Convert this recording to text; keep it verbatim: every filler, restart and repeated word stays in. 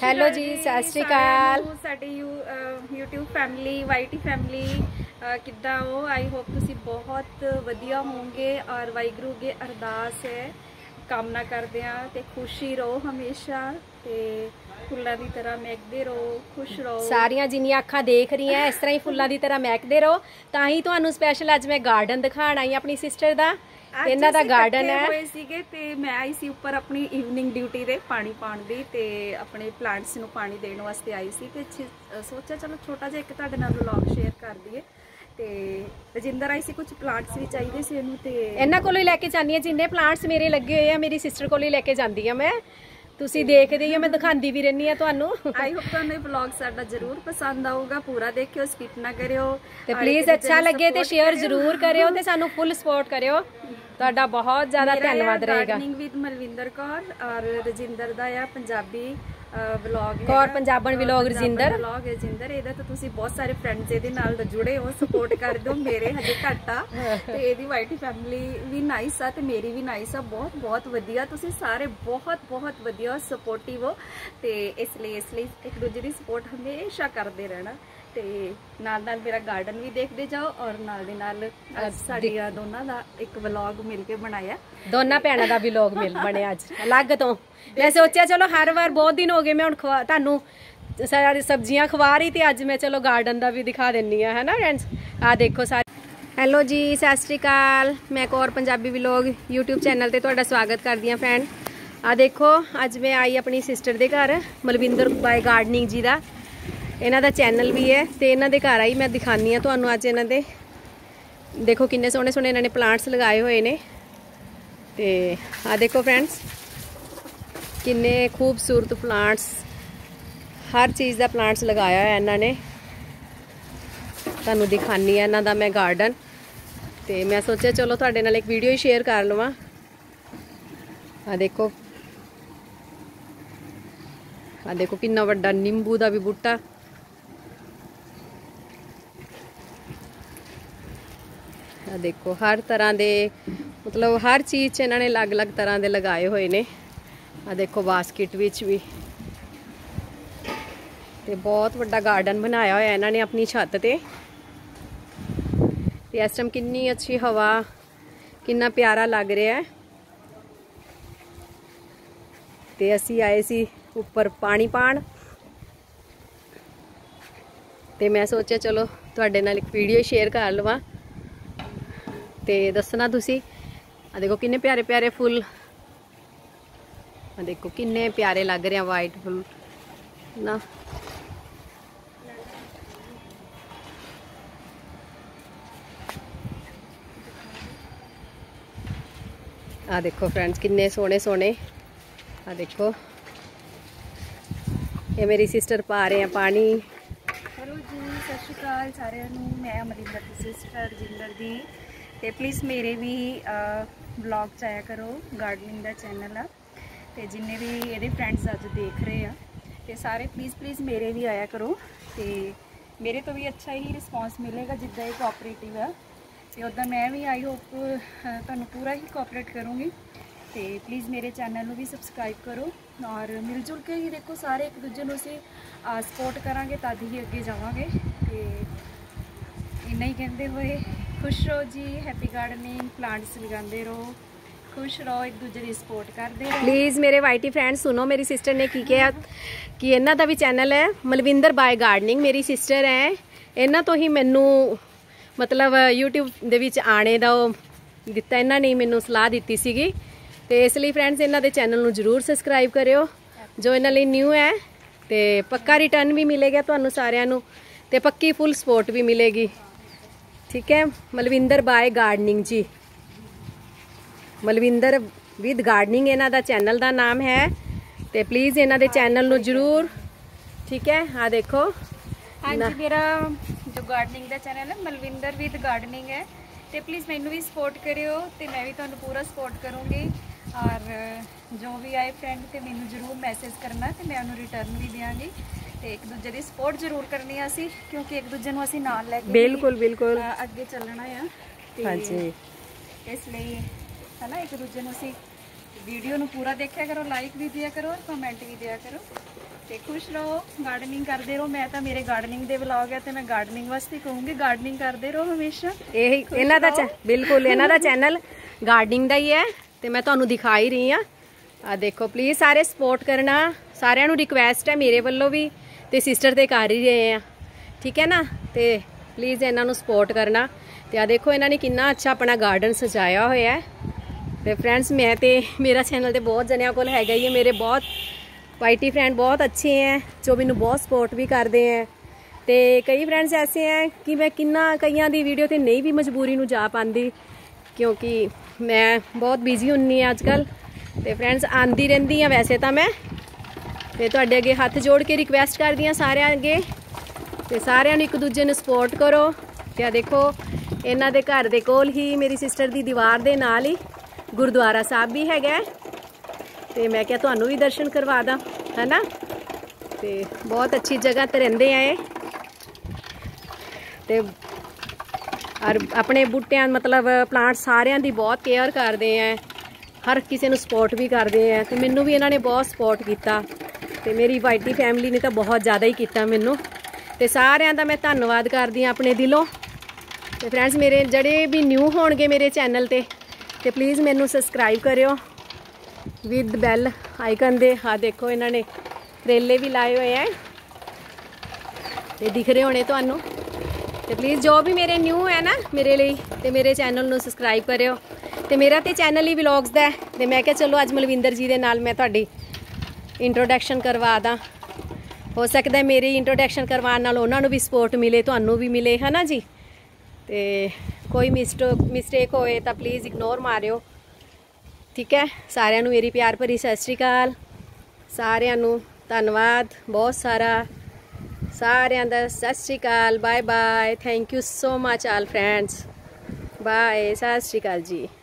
Hello ਜੀ, ਸਤਿ ਸ਼੍ਰੀ ਅਕਾਲ। ਸਾਡੀ YouTube ਫੈਮਿਲੀ ਵਾਈਟੀ ਫੈਮਿਲੀ ਕਿੱਦਾਂ ਹੋ? ਆਈ ਹੋਪ ਤੁਸੀਂ ਬਹੁਤ ਵਧੀਆ ਹੋਵੋਗੇ ਔਰ ਵਾਹਿਗੁਰੂ ਅੱਗੇ ਅਰਦਾਸ ਹੈ, ਕਾਮਨਾ ਕਰਦੇ ਆ ਤੇ ਖੁਸ਼ੀ ਰਹੋ ਹਮੇਸ਼ਾ ਤੇ ਫੁੱਲਾਂ ਦੀ ਤਰ੍ਹਾਂ ਮਹਿਕਦੇ ਰਹੋ, ਖੁਸ਼ ਰਹੋ। ਸਾਰੀਆਂ ਜਿੰਨੀਆਂ ਅੱਖਾਂ ਦੇਖ ਰਹੀਆਂ ਇਸ ਤਰ੍ਹਾਂ ਹੀ ਫੁੱਲਾਂ ਦੀ ਤਰ੍ਹਾਂ ਮਹਿਕਦੇ ਰਹੋ। ਤਾਂ ਹੀ ਤੁਹਾਨੂੰ ਸਪੈਸ਼ਲ ਅੱਜ ਮੈਂ ਗਾਰਡਨ ਦਿਖਾਣ ਆਈ ਆਪਣੀ ਸਿਸਟਰ ਦਾ। ਇਹਨਾਂ ਦਾ ਗਾਰਡਨ ਹੈ ਹੋਏ ਸੀਗੇ ਤੇ ਮੈਂ ਆਈ ਸੀ ਉੱਪਰ ਆਪਣੀ ਈਵਨਿੰਗ ਡਿਊਟੀ ਤੇ ਪਾਣੀ ਪਾਉਣ ਦੀ ਤੇ ਆਪਣੇ ਪਲਾਂਟਸ ਨੂੰ ਪਾਣੀ ਦੇਣ ਵਾਸਤੇ ਆਈ ਸੀ ਤੇ ਸੋਚਿਆ ਚਲੋ ਛੋਟਾ ਜਿਹਾ ਇੱਕ ਤੁਹਾਡੇ ਨਾਲ ਵਲੌਗ ਸ਼ੇਅਰ ਕਰ ਦਈਏ। ਤੇ ਰਜਿੰਦਰ ਆਈ ਸੀ, ਕੁਝ ਪਲਾਂਟਸ ਵੀ ਚਾਹੀਦੇ ਸੀ ਇਹਨੂੰ ਤੇ ਇਹਨਾਂ ਕੋਲੋਂ ਹੀ ਲੈ ਕੇ ਜਾਂਦੀ ਆ। ਜਿੰਨੇ ਪਲਾਂਟਸ ਮੇਰੇ ਲੱਗੇ ਹੋਏ ਆ ਮੇਰੀ ਸਿਸਟਰ ਕੋਲੋਂ ਹੀ ਲੈ ਕੇ ਜਾਂਦੀ ਆ ਮੈਂ। ਤੁਸੀਂ ਦੇਖਦੇ ਹੀ ਹੋ, ਮੈਂ ਦਿਖਾਉਂਦੀ ਵੀ ਰਹਿੰਦੀ ਆ ਤੁਹਾਨੂੰ। ਆਈ ਹੋਪ ਤੁਹਾਨੂੰ ਇਹ ਵਲੌਗ ਸਾਡਾ ਜ਼ਰੂਰ ਪਸੰਦ ਆਊਗਾ, ਪੂਰਾ ਦੇਖਿਓ, ਸਕਿਪ ਨਾ ਕਰਿਓ ਤੇ ਪਲੀਜ਼ ਅੱਛਾ ਲੱਗੇ ਤੇ ਸ਼ੇਅਰ ਜ਼ਰੂਰ ਕਰਿਓ ਤੇ ਸਾਨੂੰ ਫੁੱਲ ਸਪੋਰਟ ਕਰਿਓ। ਤੁਹਾਡਾ ਬਹੁਤ ਜ਼ਿਆਦਾ ਧੰਨਵਾਦ ਰਹੇਗਾ। ਗਾਰਡਨਿੰਗ ਵਿਦ ਮਲਵਿੰਦਰ ਕੌਰ ਔਰ ਰਜਿੰਦਰ ਦਾ ਆ ਪੰਜਾਬੀ ਵਲੌਗ ਕੌਰ ਪੰਜਾਬਣ ਵਲੌਗ ਰਜਿੰਦਰ ਵਲੌਗ ਰਜਿੰਦਰ। ਇਹਦਾ ਤਾਂ ਤੁਸੀਂ ਬਹੁਤ ਸਾਰੇ ਫਰੈਂਡਸ ਇਹਦੇ ਨਾਲ ਜੁੜੇ ਹੋ, ਸਪੋਰਟ ਕਰ ਦਿਓ। ਮੇਰੇ ਹਜੇ ਘੱਟ ਆ ਤੇ ਇਹਦੀ ਵਾਈਟੀ ਫੈਮਿਲੀ ਵੀ ਨਾਈਸ ਆ ਤੇ ਮੇਰੀ ਵੀ ਨਾਈਸ ਆ, ਬਹੁਤ ਬਹੁਤ ਵਧੀਆ। ਤੁਸੀਂ ਸਾਰੇ ਬਹੁਤ ਬਹੁਤ ਵਧੀਆ ਸਪੋਰਟਿਵ ਹੋ ਤੇ ਇਸ ਲਈ ਇਸ ਲਈ ਇੱਕ ਦੂਜੇ ਦੀ ਸਪੋਰਟ ਹਮੇਸ਼ਾ ਕਰਦੇ ਰਹਿਣਾ ਤੇ ਨਾਲ ਨਾਲ ਮੇਰਾ ਗਾਰਡਨ ਵੀ ਦੇਖਦੇ ਜਾਓ ਔਰ ਨਾਲ ਦੇ ਨਾਲ ਸਾਡੀਆਂ ਦੋਨਾਂ ਦਾ ਇੱਕ ਵਲੌਗ ਮਿਲ ਕੇ ਬਣਾਇਆ। ਦੋਨਾਂ ਭੈਣਾਂ ਦਾ ਵਲੌਗ ਮਿਲ ਬਣਿਆ ਅੱਜ ਅਲੱਗ ਤੋਂ। ਮੈਂ ਸੋਚਿਆ ਚਲੋ ਹਰ ਵਾਰ ਬਹੁਤ ਦਿਨ ਹੋ ਗਏ ਮੈਂ ਹੁਣ ਖਵਾ ਤੁਹਾਨੂੰ ਸਾਰੀ ਸਬਜ਼ੀਆਂ ਖਵਾ ਰਹੀ ਤੇ ਅੱਜ ਮੈਂ ਚਲੋ ਗਾਰਡਨ ਦਾ ਵੀ ਦਿਖਾ ਦਿੰਨੀ ਆ, ਹੈ ਨਾ ਫਰੈਂਡਸ। ਆ ਦੇਖੋ ਸਾਰੇ। ਹੈਲੋ ਜੀ, ਸਤਿ ਸ਼੍ਰੀ ਅਕਾਲ। ਮੈਂ Kaur Punjabi vlog YouTube channel ਤੇ ਤੁਹਾਡਾ ਸਵਾਗਤ ਕਰਦੀ ਆ ਫਰੈਂਡ। ਆ ਦੇਖੋ ਅੱਜ ਮੈਂ ਆਈ ਆਪਣੀ ਸਿਸਟਰ ਦੇ ਘਰ, ਮਲਵਿੰਦਰ ਬਾਈ ਗਾਰਡਨਿੰਗ ਜੀ ਦਾ ਇਹਨਾਂ ਦਾ ਚੈਨਲ ਵੀ ਹੈ ਤੇ ਇਹਨਾਂ ਦੇ ਘਰ ਆਈ ਮੈਂ ਦਿਖਾਨੀ ਆ ਤੁਹਾਨੂੰ ਅੱਜ। ਇਹਨਾਂ ਦੇ ਦੇਖੋ ਕਿੰਨੇ ਸੋਹਣੇ ਸੋਹਣੇ ਇਹਨਾਂ ਨੇ ਪਲਾਂਟਸ ਲਗਾਏ ਹੋਏ ਨੇ ਤੇ ਆ ਦੇਖੋ ਫਰੈਂਡਸ ਕਿੰਨੇ ਖੂਬਸੂਰਤ ਪਲਾਂਟਸ, ਹਰ ਚੀਜ਼ ਦਾ ਪਲਾਂਟਸ ਲਗਾਇਆ ਹੋਇਆ ਇਹਨਾਂ ਨੇ। ਤੁਹਾਨੂੰ ਦਿਖਾਨੀ ਆ ਇਹਨਾਂ ਦਾ ਮੈਂ ਗਾਰਡਨ ਤੇ ਮੈਂ ਸੋਚਿਆ ਚਲੋ ਤੁਹਾਡੇ ਨਾਲ ਇੱਕ ਵੀਡੀਓ ਹੀ ਸ਼ੇਅਰ ਕਰ ਲਵਾਂ। ਆ ਦੇਖੋ ਆ ਦੇਖੋ ਕਿੰਨਾ ਵੱਡਾ ਨਿੰਬੂ ਦਾ ਵੀ ਬੂਟਾ। ਆ ਦੇਖੋ ਹਰ ਤਰ੍ਹਾਂ ਦੇ ਮਤਲਬ ਹਰ ਚੀਜ਼ 'ਚ ਇਹਨਾਂ ਨੇ ਅਲੱਗ-ਅਲੱਗ ਤਰ੍ਹਾਂ ਦੇ ਲਗਾਏ ਹੋਏ ਨੇ। ਆ ਦੇਖੋ ਬਾਸਕਟ ਵਿੱਚ ਵੀ ਤੇ ਬਹੁਤ ਵੱਡਾ ਗਾਰਡਨ ਬਣਾਇਆ ਹੋਇਆ ਇਹਨਾਂ ਨੇ ਆਪਣੀ ਛੱਤ ਤੇ। ਤੇ ਇਸ ਟਾਈਮ ਕਿੰਨੀ ਅੱਛੀ ਹਵਾ, ਕਿੰਨਾ ਪਿਆਰਾ ਲੱਗ ਰਿਹਾ ਹੈ। ਤੇ ਅਸੀਂ ਆਏ ਸੀ ਉੱਪਰ ਪਾਣੀ ਪਾਣ ਤੇ ਮੈਂ ਸੋਚਿਆ ਚਲੋ ਤੁਹਾਡੇ ਨਾਲ ਇੱਕ ਵੀਡੀਓ ਸ਼ੇਅਰ ਕਰ ਲਵਾਂ ਤੇ ਦੱਸਣਾ ਤੁਸੀਂ। ਆ ਦੇਖੋ ਕਿੰਨੇ ਪਿਆਰੇ ਪਿਆਰੇ ਫੁੱਲ, ਆ ਦੇਖੋ ਕਿੰਨੇ ਪਿਆਰੇ ਲੱਗ ਰਹੇ ਆ ਵਾਈਟ ਫੁੱਲ ਨਾ। ਆ ਦੇਖੋ ਫਰੈਂਡਸ ਕਿੰਨੇ ਸੋਹਣੇ ਸੋਹਣੇ। ਆ ਦੇਖੋ ਇਹ ਮੇਰੀ ਸਿਸਟਰ ਪਾ ਰਹੇ ਆ ਪਾਣੀ। ਹੈਲੋ ਜੀ, ਸਤਿ ਸ਼੍ਰੀ ਅਕਾਲ ਸਾਰਿਆਂ ਨੂੰ। ਮੈਂ ਅਮਰਿੰਦਰ ਦੀ ਸਿਸਟਰ ਰਜਿੰਦਰ ਦੀ ਤੇ ਪਲੀਜ਼ ਮੇਰੇ ਵੀ ਵਲੌਗ 'ਚ ਆਇਆ ਕਰੋ। ਗਾਰਡਨਿੰਗ ਦਾ ਚੈਨਲ ਆ ਤੇ ਜਿੰਨੇ ਵੀ ਇਹਦੇ ਫਰੈਂਡਸ ਅੱਜ ਦੇਖ ਰਹੇ ਆ ਤੇ ਸਾਰੇ ਪਲੀਜ਼ ਪਲੀਜ਼ ਮੇਰੇ ਵੀ ਆਇਆ ਕਰੋ ਤੇ ਮੇਰੇ ਤੋਂ ਵੀ ਅੱਛਾ ਹੀ ਰਿਸਪੌਂਸ ਮਿਲੇਗਾ ਜਿੱਦਾਂ ਇਹ ਕੋਆਪਰੇਟਿਵ ਆ ਤੇ ਉੱਦਾਂ ਮੈਂ ਵੀ ਆਈ ਹੋਪ ਤੁਹਾਨੂੰ ਪੂਰਾ ਹੀ ਕੋਆਪਰੇਟ ਕਰੂੰਗੀ। ਤੇ ਪਲੀਜ਼ ਮੇਰੇ ਚੈਨਲ ਨੂੰ ਵੀ ਸਬਸਕ੍ਰਾਈਬ ਕਰੋ ਔਰ ਮਿਲ ਜੁਲ ਕੇ ਹੀ ਦੇਖੋ, ਸਾਰੇ ਇੱਕ ਦੂਜੇ ਨੂੰ ਅਸੀਂ ਸਪੋਰਟ ਕਰਾਂਗੇ ਤਦ ਹੀ ਅੱਗੇ ਜਾਵਾਂਗੇ। ਤੇ ਇੰਨਾ ਹੀ ਕਹਿੰਦੇ ਹੋਏ ਖੁਸ਼ ਰਹੋ ਜੀ, ਹੈਪੀ ਗਾਰਡਨਿੰਗ, ਪਲਾਂਟਸ ਲਗਾਉਂਦੇ ਰਹੋ, ਖੁਸ਼ ਰਹੋ, ਇੱਕ ਦੂਜੇ ਦੀ ਸਪੋਰਟ ਕਰਦੇ ਰਹੋ। ਪਲੀਜ਼ ਮੇਰੇ ਵਾਈਟੀ ਫਰੈਂਡ ਸੁਣੋ, ਮੇਰੀ ਸਿਸਟਰ ਨੇ ਕੀ ਕਿਹਾ ਕਿ ਇਹਨਾਂ ਦਾ ਵੀ ਚੈਨਲ ਹੈ ਮਲਵਿੰਦਰ ਬਾਈ ਗਾਰਡਨਿੰਗ। ਮੇਰੀ ਸਿਸਟਰ ਹੈ, ਇਹਨਾਂ ਤੋਂ ਹੀ ਮੈਨੂੰ ਮਤਲਬ YouTube ਦੇ ਵਿੱਚ ਆਣੇ ਦਾ ਉਹ ਦਿੱਤਾ, ਇਹਨਾਂ ਨੇ ਮੈਨੂੰ ਸਲਾਹ ਦਿੱਤੀ ਸੀਗੀ ਤੇ ਇਸ ਲਈ ਫਰੈਂਡਸ ਇਹਨਾਂ ਦੇ ਚੈਨਲ ਨੂੰ ਜ਼ਰੂਰ ਸਬਸਕ੍ਰਾਈਬ ਕਰਿਓ ਜੋ ਇਹਨਾਂ ਲਈ ਨਿਊ ਹੈ ਤੇ ਪੱਕਾ ਰਿਟਰਨ ਵੀ ਮਿਲੇਗਾ ਤੁਹਾਨੂੰ ਸਾਰਿਆਂ ਨੂੰ ਤੇ ਪੱਕੀ ਫੁੱਲ ਸਪੋਰਟ ਵੀ ਮਿਲੇਗੀ। ਠੀਕ ਹੈ, ਮਲਵਿੰਦਰ ਬਾਈ ਗਾਰਡਨਿੰਗ ਜੀ, ਮਲਵਿੰਦਰ ਵਿਦ ਗਾਰਡਨਿੰਗ ਇਹਨਾਂ ਦਾ ਚੈਨਲ ਦਾ ਨਾਮ ਹੈ ਤੇ ਪਲੀਜ਼ ਇਹਨਾਂ ਦੇ ਚੈਨਲ ਨੂੰ ਜ਼ਰੂਰ। ਠੀਕ ਹੈ, ਆ ਦੇਖੋ ਹਾਂਜੀ ਮੇਰਾ ਜੋ ਗਾਰਡਨਿੰਗ ਦਾ ਚੈਨਲ ਹੈ ਮਲਵਿੰਦਰ ਵਿਦ ਗਾਰਡਨਿੰਗ ਹੈ ਤੇ ਪਲੀਜ਼ ਮੈਨੂੰ ਵੀ ਸਪੋਰਟ ਕਰਿਓ ਤੇ ਮੈਂ ਵੀ ਤੁਹਾਨੂੰ ਪੂਰਾ ਸਪੋਰਟ ਕਰੂੰਗੀ ਔਰ ਜੋ ਵੀ ਆਏ ਫਰੈਂਡ ਤੇ ਮੈਨੂੰ ਜ਼ਰੂਰ ਮੈਸੇਜ ਕਰਨਾ ਤੇ ਮੈਂ ਉਹਨੂੰ ਰਿਟਰਨ ਵੀ ਦਿਆਂਗੀ ਤੇ ਇੱਕ ਦੂਜੇ ਦੀ ਸਪੋਰਟ ਜ਼ਰੂਰ ਕਰਨੀ ਆ ਅਸੀਂ, ਕਿਉਂਕਿ ਇੱਕ ਦੂਜੇ ਨੂੰ ਅਸੀਂ ਨਾਲ ਲੈ ਕੇ ਬਿਲਕੁਲ ਬਿਲਕੁਲ ਅੱਗੇ ਚੱਲਣਾ ਆ ਤੇ ਹਾਂਜੀ ਇਸ ਲਈ ਹੈ ਨਾ ਇੱਕ ਦੂਜੇ ਨੂੰ ਅਸੀਂ ਵੀਡੀਓ ਨੂੰ ਪੂਰਾ ਦੇਖਿਆ ਕਰੋ, ਲਾਈਕ ਵੀ ਦਿਆ ਕਰੋ ਔਰ ਕਮੈਂਟ ਵੀ ਦਿਆ ਕਰੋ ਤੇ ਖੁਸ਼ ਰਹੋ, ਗਾਰਡਨਿੰਗ ਕਰਦੇ ਰਹੋ। ਮੈਂ ਤਾਂ ਮੇਰੇ ਗਾਰਡਨਿੰਗ ਦੇ ਵਲੌਗ ਹੈ ਤੇ ਮੈਂ ਗਾਰਡਨਿੰਗ ਵਾਸਤੇ ਕਹੂੰਗੀ ਗਾਰਡਨਿੰਗ ਕਰਦੇ ਰਹੋ ਹਮੇਸ਼ਾ। ਇਹ ਇਹਨਾਂ ਦਾ ਬਿਲਕੁਲ ਇਹਨਾਂ ਦਾ ਚੈਨਲ ਗਾਰਡਨਿੰਗ ਦਾ ਹੀ ਹੈ ਤੇ ਮੈਂ ਤੁਹਾਨੂੰ ਦਿਖਾ ਹੀ ਰਹੀ ਹਾਂ। ਆ ਦੇਖੋ, ਪਲੀਜ਼ ਸਾਰੇ ਸਪੋਰਟ ਕਰਨਾ, ਸਾਰਿਆਂ ਨੂੰ ਰਿਕੁਐਸਟ ਹੈ ਮੇਰੇ ਵੱਲੋਂ ਵੀ ਤੇ ਸਿਸਟਰ ਤੇ ਕਰ ਹੀ ਰਹੇ ਆ, ਠੀਕ ਹੈ ਨਾ। ਤੇ ਪਲੀਜ਼ ਇਹਨਾਂ ਨੂੰ ਸਪੋਰਟ ਕਰਨਾ। ਤੇ ਆ ਦੇਖੋ ਇਹਨਾਂ ਨੇ ਕਿੰਨਾ ਅੱਛਾ ਆਪਣਾ ਗਾਰਡਨ ਸਜਾਇਆ ਹੋਇਆ ਹੈ। ਤੇ ਫਰੈਂड्स मैं तो मेरा चैनल तो बहुत जनिया को हैगा ही है, मेरे बहुत वाईटी फ्रेंड बहुत अच्छे हैं जो मैनू बहुत सपोर्ट भी करते हैं। तो कई फ्रेंड्स ऐसे हैं कि मैं किन्ना कईयां दी वीडियो तो नहीं भी मजबूरी नू जा पाती क्योंकि मैं बहुत बिजी हुन्नी अजकल। तो फ्रेंड्स आंदी रहिंदी हाँ वैसे तो मैं तो तुहाडे अगे हथ जोड़ के रिक्वेस्ट करदी हाँ सारे अगे तो सारिਆਂ ਨੂੰ एक दूजे ਨੂੰ सपोर्ट करो। तो देखो इन्हां दे घर दे कोल ही मेरी सिस्टर दी दीवार दे नाल ही गुरुद्वारा साहब भी है तो मैं क्या तुहानू भी दर्शन करवा दा, है ना। तो बहुत अच्छी जगह तो रहिंदे हैं ते और अपने बूटियां मतलब प्लांट सारियां दी बहुत केयर करते हैं, हर किसी नू सपोर्ट भी करते हैं। तो मैनू भी इन्होंने बहुत सपोर्ट किया तो मेरी वाईटी फैमिली ने तो बहुत ज़्यादा ही किया मैनू। तो सारियां दा मैं धन्नवाद करदी हाँ अपने दिलों। तो फ्रेंड्स मेरे जड़े भी न्यू होणगे मेरे चैनल ते तो प्लीज़ मैनू सबसक्राइब करियो विद बैल आइकन दे। हाँ देखो इन्होंने करेले भी लाए हुए हैं तो दिख रहे होने तुहानू। तो प्लीज़ जो भी मेरे न्यू है ना मेरे लिए तो मेरे चैनल नू सबसक्राइब करियो। तो मेरा तो चैनल ही व्लॉग्स दा है तो मैं क्या चलो अज मलविंदर जी दे नाल मैं तुहाडी इंट्रोडक्शन करवा दा। हो सकता है मेरी इंट्रोडक्शन करवाने नाल उन्हां नू भी सपोर्ट मिले, तुहानू भी मिले, है ना जी। तो कोई मिस्टो मिसटेक होए तो प्लीज़ इग्नोर मारियो, ठीक है। सारिਆਂ ਨੂੰ मेरी प्यार भरी सत श्री अकाल, सारिਆਂ ਨੂੰ धन्नवाद बहुत सारा, सारिਆਂ ਦਾ Sat Shri Akal, bye bye, thank you so much all friends, bye, Sat Shri अकाल जी।